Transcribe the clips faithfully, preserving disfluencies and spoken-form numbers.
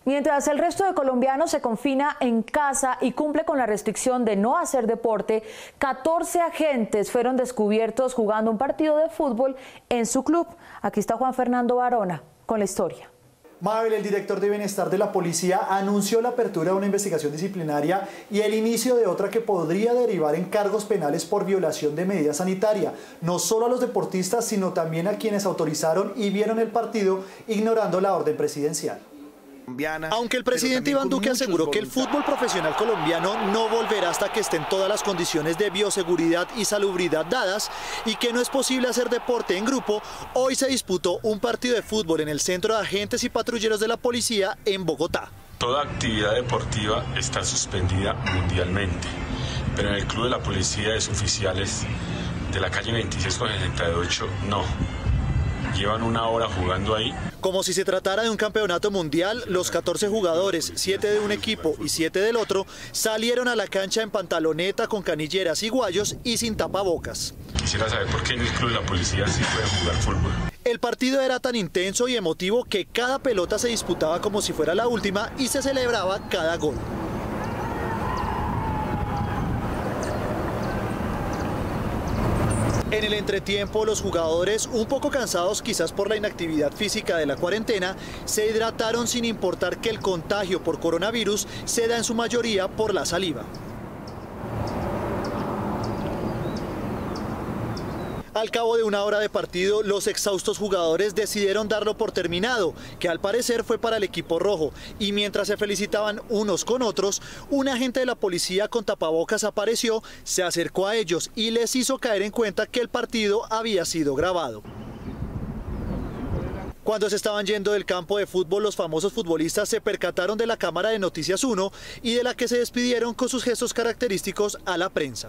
Mientras el resto de colombianos se confina en casa y cumple con la restricción de no hacer deporte, catorce agentes fueron descubiertos jugando un partido de fútbol en su club. Aquí está Juan Fernando Barona con la historia. Mabel, el director de Bienestar de la Policía, anunció la apertura de una investigación disciplinaria y el inicio de otra que podría derivar en cargos penales por violación de medida sanitaria, no solo a los deportistas, sino también a quienes autorizaron y vieron el partido ignorando la orden presidencial. Aunque el presidente Iván Duque aseguró que el fútbol profesional colombiano no volverá hasta que estén todas las condiciones de bioseguridad y salubridad dadas y que no es posible hacer deporte en grupo, hoy se disputó un partido de fútbol en el Centro de Agentes y Patrulleros de la Policía en Bogotá. Toda actividad deportiva está suspendida mundialmente, pero en el Club de la Policía de Suboficiales de la calle veintiséis con sesenta y ocho no. Llevan una hora jugando ahí. Como si se tratara de un campeonato mundial, los catorce jugadores, siete de un equipo y siete del otro, salieron a la cancha en pantaloneta, con canilleras y guayos y sin tapabocas. Quisiera saber por qué en el Club de la Policía sí pueden jugar fútbol. El partido era tan intenso y emotivo que cada pelota se disputaba como si fuera la última y se celebraba cada gol. En el entretiempo, los jugadores, un poco cansados quizás por la inactividad física de la cuarentena, se hidrataron sin importar que el contagio por coronavirus se da en su mayoría por la saliva. Al cabo de una hora de partido, los exhaustos jugadores decidieron darlo por terminado, que al parecer fue para el equipo rojo, y mientras se felicitaban unos con otros, un agente de la policía con tapabocas apareció, se acercó a ellos y les hizo caer en cuenta que el partido había sido grabado. Cuando se estaban yendo del campo de fútbol, los famosos futbolistas se percataron de la cámara de Noticias uno y de la que se despidieron con sus gestos característicos a la prensa.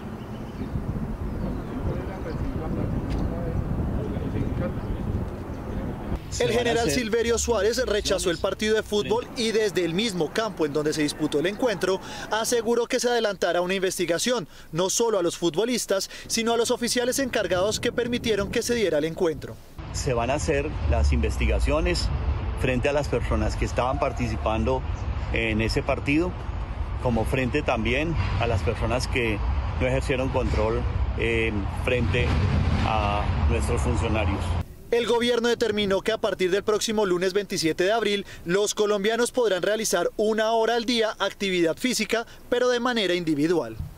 El general Silverio Suárez rechazó el partido de fútbol y desde el mismo campo en donde se disputó el encuentro aseguró que se adelantará una investigación, no solo a los futbolistas, sino a los oficiales encargados que permitieron que se diera el encuentro. Se van a hacer las investigaciones frente a las personas que estaban participando en ese partido, como frente también a las personas que no ejercieron control eh, frente a nuestros funcionarios. El gobierno determinó que a partir del próximo lunes veintisiete de abril, los colombianos podrán realizar una hora al día actividad física, pero de manera individual.